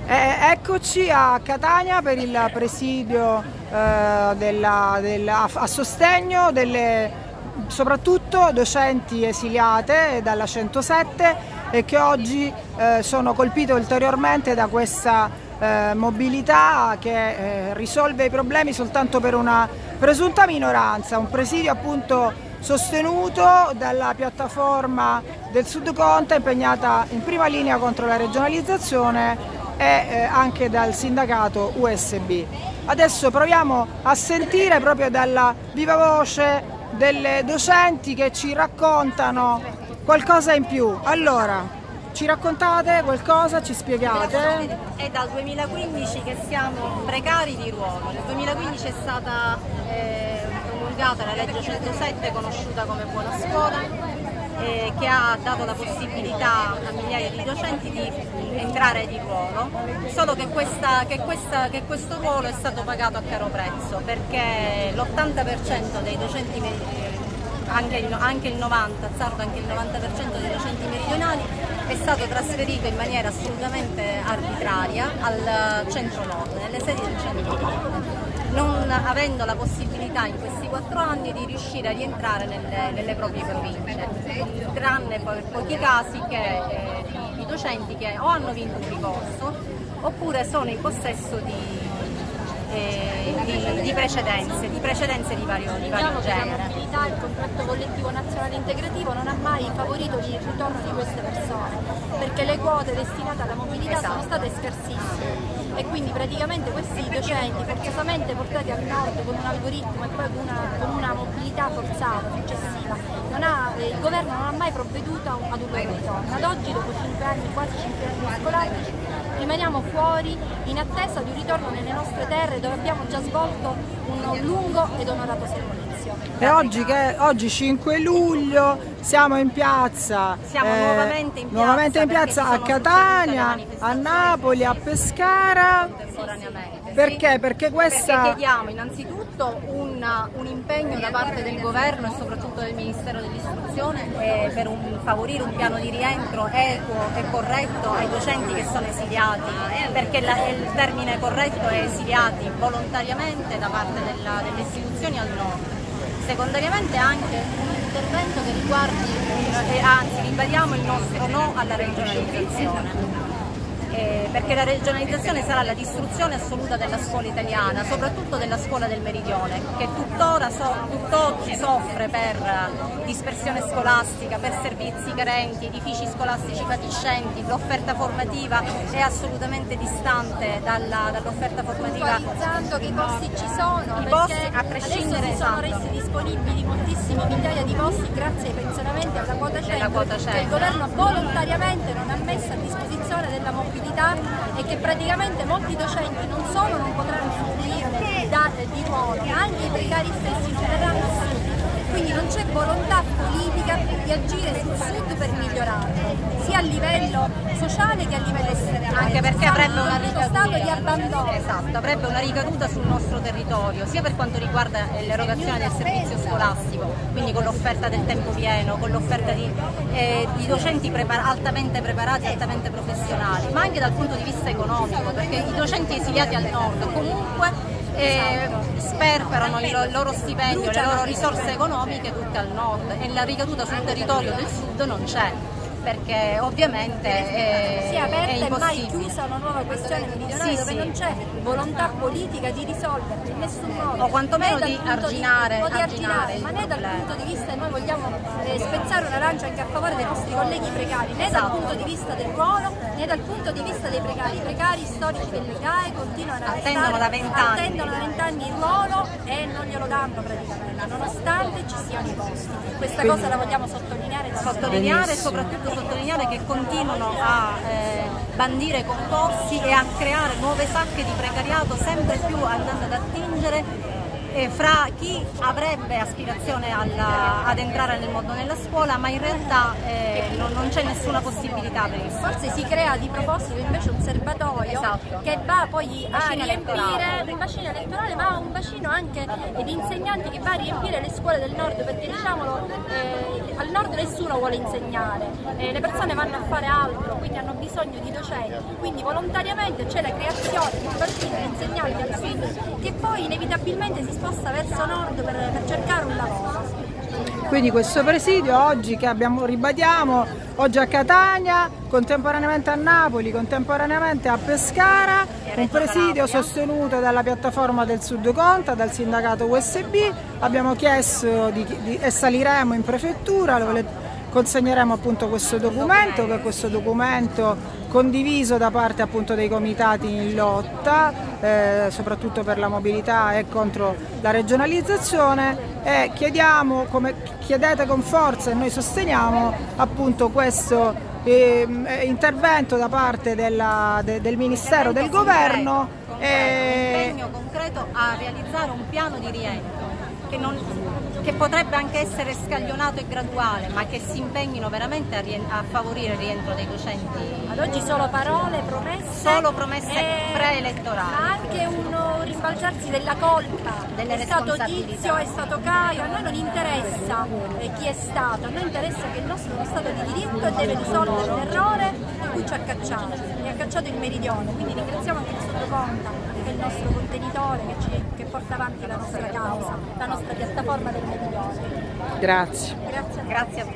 Eccoci a Catania per il presidio a sostegno delle soprattutto docenti esiliate dalla 107 e che oggi sono colpite ulteriormente da questa mobilità che risolve i problemi soltanto per una presunta minoranza. Un presidio appunto sostenuto dalla piattaforma del Sud Conta, impegnata in prima linea contro la regionalizzazione, e anche dal sindacato USB. Adesso proviamo a sentire proprio dalla viva voce delle docenti che ci raccontano qualcosa in più. Allora, ci raccontate qualcosa, ci spiegate? È dal 2015 che siamo precari di ruolo. Nel 2015 è stata promulgata la legge 107, conosciuta come Buona Scuola, che ha dato la possibilità a migliaia di docenti di entrare di ruolo, solo che questo ruolo è stato pagato a caro prezzo, perché l'80% dei docenti, anche il 90% dei docenti meridionali è stato trasferito in maniera assolutamente arbitraria al centro-nord, nelle sedi del centro-nord, non avendo la possibilità in questi 4 anni di riuscire a rientrare nelle proprie province, tranne per pochi casi di docenti che o hanno vinto un ricorso oppure sono in possesso di precedenze di vario genere. Il contratto collettivo nazionale integrativo non ha mai favorito il ritorno di queste persone, perché le quote destinate alla mobilità sono state scarsissime e quindi praticamente questi docenti forzosamente portati al nord con un algoritmo e poi con una mobilità forzata successiva, il governo non ha mai provveduto ad un loro ritorno. Ad oggi, dopo 5 anni, quasi 5 anni scolastici, rimaniamo fuori in attesa di un ritorno nelle nostre terre dove abbiamo già svolto un lungo ed onorato servizio. E oggi 5 luglio siamo in piazza, nuovamente in piazza a Catania, a Napoli, a Pescara. Perché? Perché chiediamo innanzitutto un impegno da parte del governo e soprattutto del Ministero dell'Istruzione per favorire un piano di rientro equo e corretto ai docenti che sono esiliati, perché il termine corretto è esiliati volontariamente da parte delle istituzioni al nord. Secondariamente anche un intervento che riguardi, anzi ribadiamo il nostro no alla regionalizzazione. Perché la regionalizzazione sarà la distruzione assoluta della scuola italiana, soprattutto della scuola del meridione, che tutt'oggi soffre per dispersione scolastica, per servizi carenti, edifici scolastici fatiscenti, l'offerta formativa è assolutamente distante dall'offerta formativa. Visualizzando che i posti ci sono, a prescindere, adesso si sono resi disponibili moltissimi migliaia di posti grazie ai pensionamenti alla quota 100 che il governo volontariamente non ha messo a disposizione della mobilità e che praticamente molti docenti non solo non potranno usufruire delle date di ruolo, ma anche i precari stessi non verranno assunti. Quindi non c'è volontà politica di agire sul Sud per migliorarlo, sia a livello sociale che a livello esteriore. Anche perché avrebbe una stato di abbandono. Esatto, avrebbe una ricaduta sul nostro territorio, sia per quanto riguarda l'erogazione del servizio scolastico, quindi con l'offerta del tempo pieno, con l'offerta di docenti altamente preparati, altamente professionali, ma anche dal punto di vista economico, perché i docenti esiliati al nord comunque sperperano il loro stipendio, le loro risorse economiche tutte al nord e la ricaduta sul territorio del sud non c'è, perché ovviamente si è aperta è e mai impossibile. chiusa una nuova questione meridionale dove non c'è volontà politica di risolverla in nessun modo, o quantomeno di arginare ma né dal punto di vista, noi vogliamo spezzare una lancia anche a favore dei nostri colleghi precari, né dal punto di vista del ruolo né dal punto di vista dei precari. I precari storici dell'ICAE continuano a attendono da 20 anni il ruolo e non glielo danno praticamente, nonostante ci siano i posti. Questa cosa la vogliamo sottolineare e soprattutto sottolineare che continuano a bandire concorsi e a creare nuove sacche di precariato, sempre più andando ad attingere fra chi avrebbe aspirazione ad entrare nel mondo della scuola, ma in realtà non c'è nessuna possibilità per il Forse si crea di proposito invece un serbatoio territorio, esatto, che va poi a riempire elettorale. un bacino elettorale, ma un bacino anche di insegnanti che va a riempire le scuole del nord, perché diciamolo, al nord nessuno vuole insegnare, le persone vanno a fare altro, quindi hanno bisogno di docenti, quindi volontariamente c'è la creazione di un bacino di insegnanti al sud che poi inevitabilmente si sposta verso nord per cercare un lavoro. Quindi questo presidio oggi che ribadiamo, oggi a Catania, contemporaneamente a Napoli, contemporaneamente a Pescara, un presidio sostenuto dalla piattaforma del Sud Conta, dal sindacato USB. Abbiamo chiesto e saliremo in prefettura, consegneremo appunto questo documento, che è questo documento condiviso da parte appunto dei comitati in lotta, soprattutto per la mobilità e contro la regionalizzazione, e chiedete con forza e noi sosteniamo appunto questo intervento da parte del Ministero, del Governo. Un impegno concreto a realizzare un piano di rientro che potrebbe anche essere scaglionato e graduale, ma che si impegnino veramente a favorire il rientro dei docenti. Ad oggi solo parole, promesse. Solo promesse preelettorali. Ma anche un rimbalzarsi della colpa. Delle è stato responsabilità. Tizio, è stato Caio, a noi non interessa chi è stato, a noi interessa che il nostro è uno Stato di diritto e deve risolvere l'errore in cui ci ha cacciato. Mi ha cacciato il meridione, quindi ringraziamo anche il Sottoconta, che è il nostro contenitore, che porta avanti la nostra causa, la nostra piattaforma del meridione. Grazie. Grazie a voi. Grazie a voi.